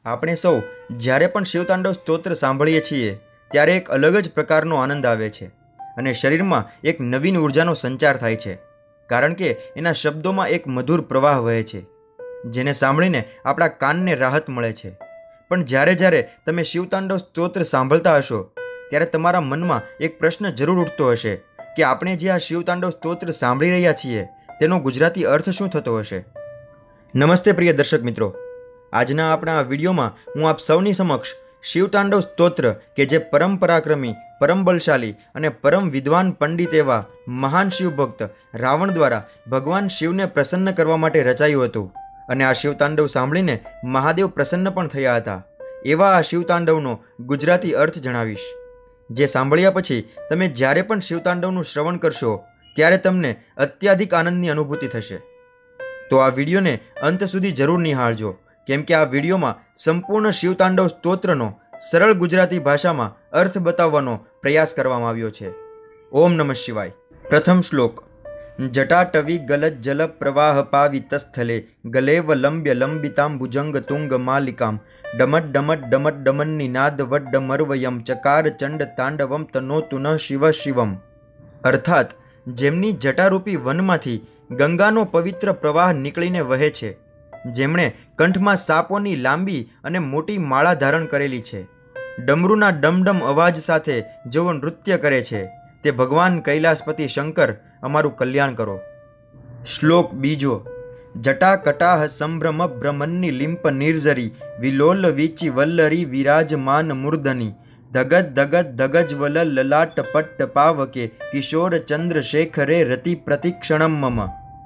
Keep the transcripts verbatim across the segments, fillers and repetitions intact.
આપણે સૌ જ્યારે પણ શિવતાંડવ સ્તોત્ર સાંભળીએ છીએ ત્યારે એક અલગ જ પ્રકારનો આનંદ આવે છે અને શરીરમાં એક નવીન ઉર્જાનો સંચાર થાય છે, કારણ કે એના શબ્દોમાં એક મધુર પ્રવાહ વહે છે, જેને સાંભળીને આપણા કાનને રાહત મળે છે. પણ જ્યારે જ્યારે તમે શિવતાંડવ સ્તોત્ર સાંભળતા હશો ત્યારે તમારા મનમાં એક પ્રશ્ન જરૂર ઉઠતો હશે કે આપણે જે આ શિવતાંડવ સ્તોત્ર સાંભળી રહ્યા છીએ તેનો ગુજરાતી અર્થ શું થતો હશે. નમસ્તે પ્રિય દર્શક મિત્રો, આજના આપણા આ વિડીયોમાં હું આપ સૌની સમક્ષ શિવતાંડવ સ્તોત્ર કે જે પરમ પરાક્રમી, પરમ બલશાલી અને પરમ વિદ્વાન પંડિત એવા મહાન શિવભક્ત રાવણ દ્વારા ભગવાન શિવને પ્રસન્ન કરવા માટે રચાયું હતું અને આ શિવતાંડવ સાંભળીને મહાદેવ પ્રસન્ન પણ થયા હતા, એવા આ શિવતાંડવનો ગુજરાતી અર્થ જણાવીશ, જે સાંભળ્યા પછી તમે જ્યારે પણ શિવતાંડવનું શ્રવણ કરશો ત્યારે તમને અત્યાધિક આનંદની અનુભૂતિ થશે. તો આ વિડીયોને અંત સુધી જરૂર નિહાળજો, કેમ કે આ વિડીયોમાં સંપૂર્ણ શિવતાંડવ સ્તોત્રનો સરળ ગુજરાતી ભાષામાં અર્થ બતાવવાનો પ્રયાસ કરવામાં આવ્યો છે. ઓમ નમઃ શિવાય. પ્રથમ શ્લોક. જટાટવી ગલત જલ પ્રવાહ પાવિતસ્થલે ગલેવ લંબ્ય લંબિતામ ભુજંગ તુંગ માલિકામ ડમટ ડમટ ડમટ ડમન્ની નાદ વડ્ડ મરવયમ ચકાર ચંડ તાંડવમ તનોતુ ન શિવ શિવમ. અર્થાત જેમની જટારૂપી વનમાંથી ગંગાનો પવિત્ર પ્રવાહ નીકળીને વહે છે, જેમણે કંઠમાં સાપોની લાંબી અને મોટી માળા ધારણ કરેલી છે, ડમરૂના ડમડમ અવાજ સાથે જેઓ નૃત્ય કરે છે, તે ભગવાન કૈલાસપતિ શંકર અમારું કલ્યાણ કરો. શ્લોક બીજો. જટા કટાહ સંભ્રમ ભ્રમન્ની લિંપ નિર્ઝરી વિલોલ વિચી વલ્લરી વિરાજમાન મૂર્ધની ધગત ધગત ધગજ વલ લલાટ પટ્ટ પાવકે કિશોર ચંદ્ર શેખરે રતિ પ્રતિક્ષણમ મમ.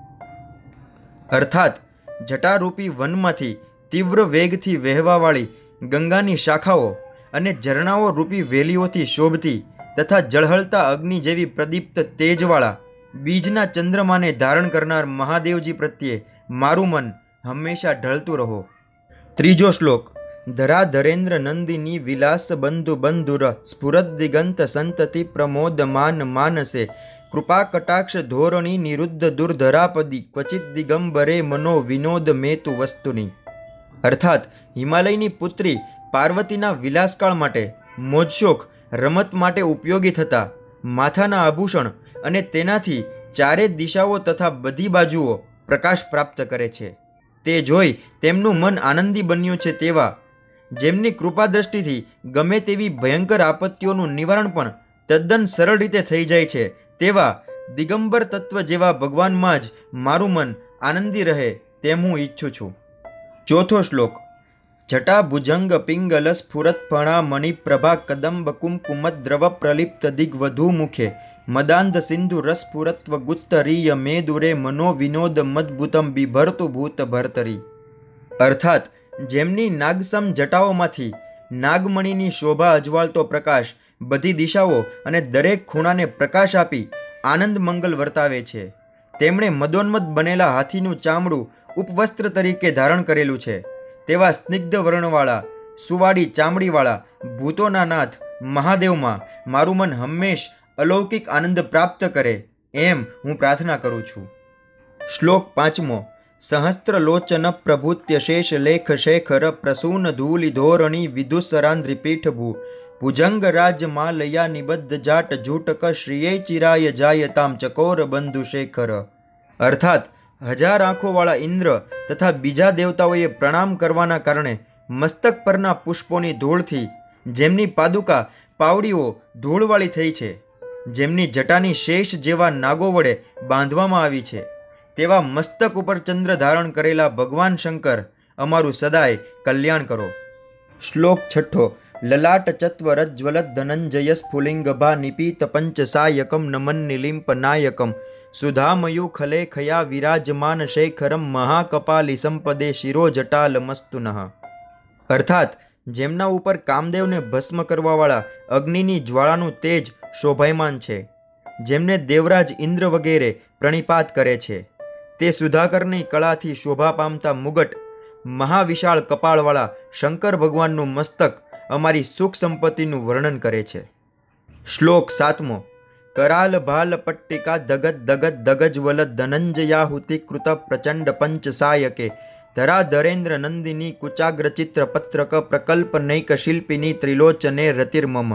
અર્થાત જટારૂપી વનમાંથી તીવ્ર વેગથી વહેવાવાળી ગંગાની શાખાઓ અને ઝરણાઓ રૂપી વેલીઓથી શોભતી તથા જળહળતા અગ્નિ જેવી પ્રદીપ્ત તેજવાળા બીજના ચંદ્રમાને ધારણ કરનાર મહાદેવજી પ્રત્યે મારું મન હંમેશા ઢળતું રહો. ત્રીજો શ્લોક. ધરા ધરેન્દ્ર નંદિની વિલાસ બંધુ બંધુર સ્ફુરદ દિગંત સંતતિ પ્રમોદમાન માનસે કૃપા કટાક્ષ ધોરણી નિરુદ્ધ દુર્ધરાપદી ક્વચિત દિગંબરે મનો વિનોદ મેતુ વસ્તુની. અર્થાત હિમાલયની પુત્રી પાર્વતીના વિલાસકાળ માટે મોજશોખ રમત માટે ઉપયોગી થતા માથાના આભૂષણ અને તેનાથી ચારે દિશાઓ તથા બધી બાજુઓ પ્રકાશ પ્રાપ્ત કરે છે, તે જોઈ તેમનું મન આનંદી બન્યું છે તેવા, જેમની કૃપા દ્રષ્ટિથી ગમે તેવી ભયંકર આપત્તિઓનું નિવારણ પણ તદ્દન સરળ રીતે થઈ જાય છે તેવા દિગંબર તત્વ જેવા ભગવાનમાં જ મારું મન આનંદી રહે તેમ હું ઈચ્છું છું. ચોથો શ્લોક. જટા ભુજંગ પિંગલ સ્ફુરત ફણા મણિપ્રભા કદંબ કુમકુમત દ્રવ પ્રલિપ્ત દિગ્વધુ મુખે મદાંધ સિંધુ રસપુરત્વ ગુત્તરીય મેદુરે મનો વિનોદ મદભુતમ બિભરતુ ભૂત ભરતરી. અર્થાત જેમની નાગસમ જટાઓમાંથી નાગમણીની શોભા અજવાળતો પ્રકાશ બધી દિશાઓ અને દરેક ખૂણાને પ્રકાશ આપી આનંદ મંગલ વર્તાવે છે, તેમણે મદોન્મદ બનેલા હાથીનું ચામડું ઉપવસ્ત્ર તરીકે ધારણ કરેલું છે, તેવા સ્નિગ્ધ વર્ણવાળા સુવાળી ચામડીવાળા ભૂતોના નાથ મહાદેવમાં મારું મન હંમેશ અલૌકિક આનંદ પ્રાપ્ત કરે એમ હું પ્રાર્થના કરું છું. શ્લોક પાંચમો. સહસ્ત્ર લોચન પ્રભુત્ય શેષ લેખ શેખર પ્રસૂન ધૂલિ ધોરણી વિદુસરાંધ્રી પીઠભૂ ભુજંગ રાજ માલયા નિબદ્ધ જાટ જૂટક શ્રીએ ચિરાય જાયતામ ચકોર બંધુ શેખર. અર્થાત હજાર આંખોવાળા ઇન્દ્ર તથા બીજા દેવતાઓએ પ્રણામ કરવાના કારણે મસ્તક પરના પુષ્પોની ધૂળથી જેમની પાદુકા પાવડીઓ ધૂળવાળી થઈ છે, જેમની જટાની શેષ જેવા નાગો વડે બાંધવામાં આવી છે, તેવા મસ્તક ઉપર ચંદ્ર ધારણ કરેલા ભગવાન શંકર અમારું સદાય કલ્યાણ કરો. શ્લોક છઠ્ઠો. લલાટ ચત્વરજ્વલત ધનંજય સ્ફુલિંગભા નિપીત પંચસાયકમ નમન નિલિંપ નાયકમ સુધામયુ ખલે ખયા વિરાજમાન શેખરમ મહાકપાલી સંપદે શિરો જટાલ મસ્તુનઃ. અર્થાત જેમના ઉપર કામદેવને ભસ્મ કરવાવાળા અગ્નિની જ્વાળાનું તેજ શોભાયમાન છે, જેમને દેવરાજ ઇન્દ્ર વગેરે પ્રણિપાત કરે છે, તે સુધાકરની કળાથી શોભા પામતા મુગટ મહાવિશાળ કપાળવાળા શંકર ભગવાનનું મસ્તક અમારી સુખ સંપત્તિનું વર્ણન કરે છે. શ્લોક સાતમો. कराल भाल पट्टिका दगत दगत दगज वल धनंजयाहुति कृत प्रचंड पंच सायके ધરા ધરેન્દ્ર નંદિની કુચાગ્રચિત્ર પત્રક પ્રકલ્પનૈક શિલ્પિની ત્રિલોચને રતિર્મમ.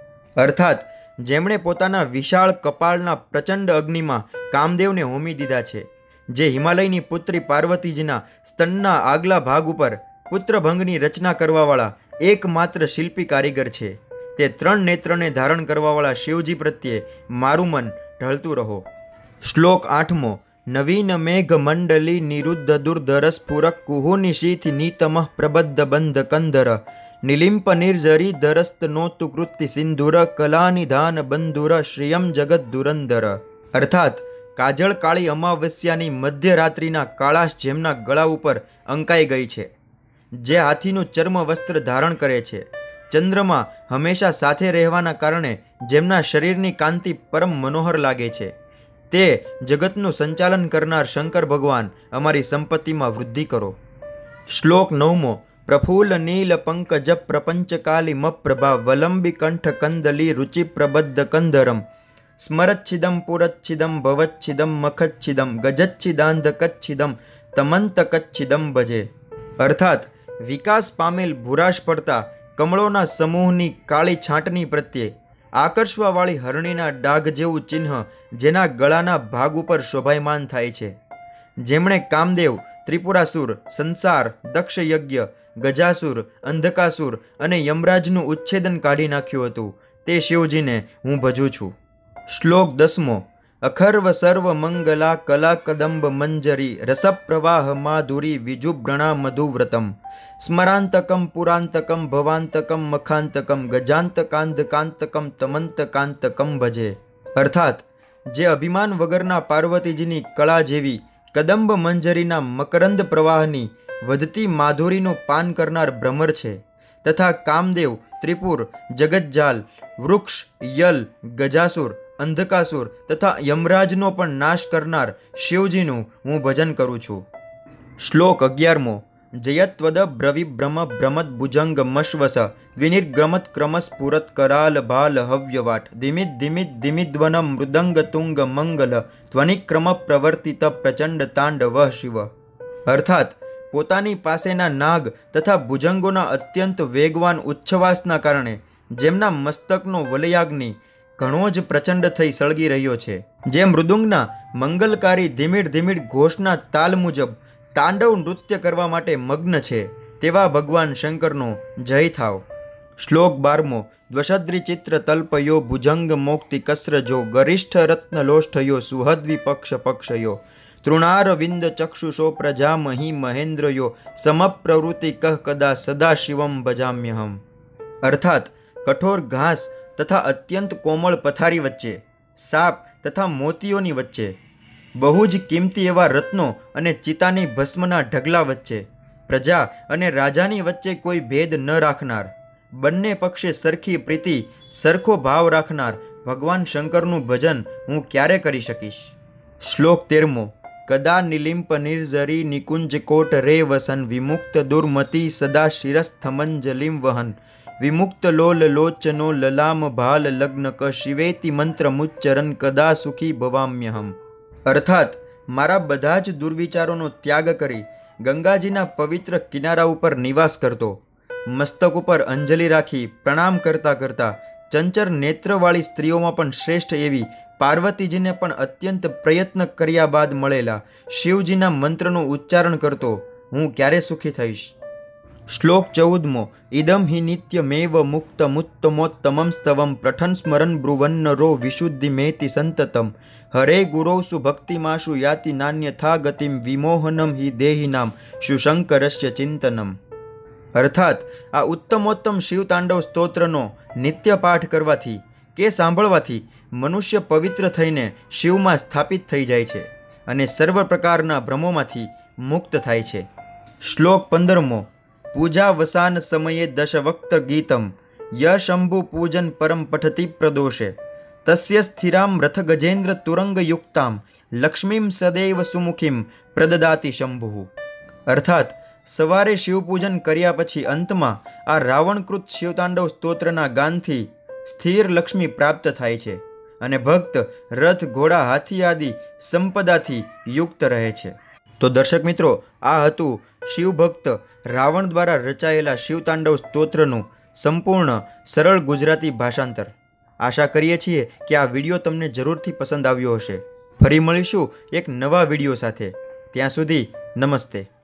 અર્થાત જેમણે પોતાના વિશાળ કપાળના પ્રચંડ અગ્નિમાં કામદેવને હોમી દીધા છે, જે હિમાલયની પુત્રી પાર્વતીજીના સ્તનના આગલા ભાગ ઉપર પુત્રભંગની રચના કરવાવાળા એકમાત્ર શિલ્પી કારીગર છે, તે ત્રણ નેત્રને ધારણ કરવાવાળા શિવજી પ્રત્યે મારું મન ઢળતું રહો. શ્લોક આઠમો. નવીન મેઘ મંડલી નિરુદ્ધ દુર્ધર સ્ફુરક કુહુનિશીથ નીતમઃ પ્રબદ્ધ બંધ કંધર નિલિંપ નિર્જરી ધરસ્ત નોતુ કૃતિ સિંધુર કલાનિધાન બંધુર શ્રિયમ જગત ધુરંધર. અર્થાત કાજળ કાળી અમાવસ્યાની મધ્યરાત્રિના કાળાશ જેમના ગળા ઉપર અંકાઈ ગઈ છે, જે હાથીનું ચર્મ વસ્ત્ર ધારણ કરે છે, ચંદ્રમાં હંમેશા સાથે રહેવાના કારણે જેમના શરીરની કાંતિ પરમ મનોહર લાગે છે, તે જગતનું સંચાલન કરનાર શંકર ભગવાન અમારી સંપત્તિમાં વૃદ્ધિ કરો. શ્લોક નવમો. પ્રફુલ્લ નીલ પંકજ પ્રપંચકાલી મપ્રભા વલંબી કંઠ કંદલી રુચિ પ્રબદ્ધ કંધરમ સ્મરચ્છિદમ પુરચ્છિદમ ભવચ્છિદમ મખચ્છિદમ ગજચ્છિદાંધકચ્છિદમ તમંતકચ્છિદમ ભજે. અર્થાત વિકાસ પામેલ ભૂરાશ પડતા કમળોના સમૂહની કાળી છાંટની પ્રત્યે આકર્ષવાવાળી હરણીના ડાઘ જેવું ચિહ્ન જેના ગળાના ભાગ ઉપર શોભાયમાન થાય છે, જેમણે કામદેવ, ત્રિપુરાસુર, સંસાર, દક્ષયજ્ઞ, ગજાસુર, અંધકાસુર અને યમરાજનું ઉચ્છેદન કાઢી નાખ્યું હતું, તે શિવજીને હું ભજું છું. શ્લોક દસમો. અખર્વ સર્વ મંગલા કલા કદંબ મંજરી રસપ્રવાહ માધુરી વિજુબ્રણા મધુવ્રતમ સ્મરાંતકમ પુરાંતકમ ભવાંતકમ મખાંતકમ ગજાંતકાંધકાંતકમ તમંતકાંતકમ ભજે. અર્થાત જે અભિમાન વગરના પાર્વતીજીની કળા જેવી કદંબ મંજરીના મકરંદ પ્રવાહની વધતી માધુરીનું પાન કરનાર ભ્રમર છે, તથા કામદેવ, ત્રિપુર, જગતજાલ, વૃક્ષ, યલ, ગજાસુર, અંધકાસુર તથા યમરાજનો પણ નાશ કરનાર શિવજીનું હું ભજન કરું છું. શ્લોક અગિયારમો. જયત્વદ બ્રવિભ્રમ ભ્રમદ ભુજંગ મશ્વસ દ્વિનિર્ગ્રમત ક્રમસ પુરત કરાલ ભાલ હવ્યવાટ ધીમિત ધીમિત ધીમિદ્વનમ મૃદંગ તુંગ મંગલ ધ્વનિક્રમ પ્રવર્તિત પ્રચંડ તાંડવ શિવ. અર્થાત પોતાની પાસેના નાગ તથા ભુજંગોના અત્યંત વેગવાન ઉચ્છવાસના કારણે જેમના મસ્તકનો વલયાગ્નિ ઘણો જ પ્રચંડ થઈ સળગી રહ્યો છે, જે મૃદુંગના મંગલકારી ધીમીડ ધીમીડ ઘોષના તાલ મુજબ તાંડવ નૃત્ય કરવા માટે મગ્ન છે, તેવા ભગવાન શંકરનો જય થાવ. શ્લોક બારમો. દ્વષદ્રી ચિત્ર તલ્પયો ભુજંગ મોક્તિ કસ્રજો ગરિષ્ઠ રત્નલોષ્ઠયો સુહદ્વિપક્ષ પક્ષયો તૃણાર વિંદ ચક્ષુષો પ્રજામહી મહેન્દ્રયો સમપ્રવૃત્તિ કહ કદા સદા શિવમ ભજામ્યહમ. અર્થાત કઠોર ઘાસ તથા અત્યંત કોમળ પથારી વચ્ચે, સાપ તથા મોતીઓની વચ્ચે, બહુ જ કિંમતી એવા રત્નો અને ચિતાની ભસ્મના ઢગલા વચ્ચે, પ્રજા અને રાજાની વચ્ચે કોઈ ભેદ ન રાખનાર, બંને પક્ષે સરખી પ્રીતિ, સરખો ભાવ રાખનાર ભગવાન શંકરનું ભજન હું ક્યારે કરી શકીશ. શ્લોક તેરમો. કદા નિલિંપ નિર્જરી નિકુંજ કોટ રે વસન વિમુક્ત દુર્મતિ સદા શિરસ્થમંજલિમ વહન વિમુક્ત લોલ લોચનો લલામ ભાલ લગ્નક શિવેતિ મંત્ર મુચ્ચરન કદા સુખી ભવામ્યહમ. અર્થાત મારા બધા જ દુર્વિચારોનો ત્યાગ કરી ગંગાજીના પવિત્ર કિનારા ઉપર નિવાસ કરતો, મસ્તક ઉપર અંજલિ રાખી પ્રણામ કરતા કરતા ચંચર નેત્રવાળી સ્ત્રીઓમાં પણ શ્રેષ્ઠ એવી પાર્વતીજીને પણ અત્યંત પ્રયત્ન કર્યા બાદ મળેલા શિવજીના મંત્રનું ઉચ્ચારણ કરતો હું ક્યારે સુખી થઈશ. શ્લોક ચૌદમો. ઇદમ હિ નિત્યમેવ મુક્ત મુત્તમોત્તમમ સ્તવમ પ્રઠન સ્મરન બ્રુવન્નરો વિશુદ્ધિ મેતિ સંતતમ હરે ગુરૌસુ ભક્તિમાશુ યાતિ નાન્યથા ગતિમ વિમોહનમ હિ દેહિનામ શુશંકરસ્ય ચિંતનમ. અર્થાત આ ઉત્તમોત્તમ શિવતાંડવ સ્તોત્રનો નિત્ય પાઠ કરવાથી કે સાંભળવાથી મનુષ્ય પવિત્ર થઈને શિવમાં સ્થાપિત થઈ જાય છે અને સર્વ પ્રકારના ભ્રમોમાંથી મુક્ત થાય છે. શ્લોક પંદરમો. પૂજા વસાન સમયે દશવક્ત ગીતમ ય શંભુ પૂજન પરમ પઠતી પ્રદોષે તસ્ય સ્થિરામ રથ ગજેન્દ્ર તુરંગ યુક્તામ લક્ષ્મીમ સદૈવ સુમુખીમ પ્રદદાતિ શંભુ. અર્થાત સવારે શિવપૂજન કર્યા પછી અંતમાં આ રાવણકૃત શિવતાંડવ સ્તોત્રના ગાનથી સ્થિર લક્ષ્મી પ્રાપ્ત થાય છે અને ભક્ત રથ, ઘોડા, હાથી આદિ સંપદાથી યુક્ત રહે છે. તો દર્શક મિત્રો, આ હતું શિવભક્ત રાવણ દ્વારા રચાયેલા શિવતાંડવ સ્તોત્રનું સંપૂર્ણ સરળ ગુજરાતી ભાષાંતર. આશા કરીએ છીએ કે આ વિડીયો તમને જરૂરથી પસંદ આવ્યો હશે. ફરી મળીશું એક નવા વિડીયો સાથે. ત્યાં સુધી નમસ્તે.